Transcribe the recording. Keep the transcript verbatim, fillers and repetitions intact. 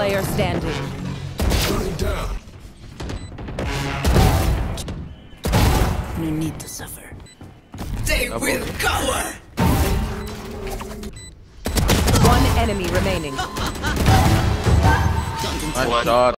player standing. Down. No need to suffer. They will cower! One enemy remaining. Nice shot.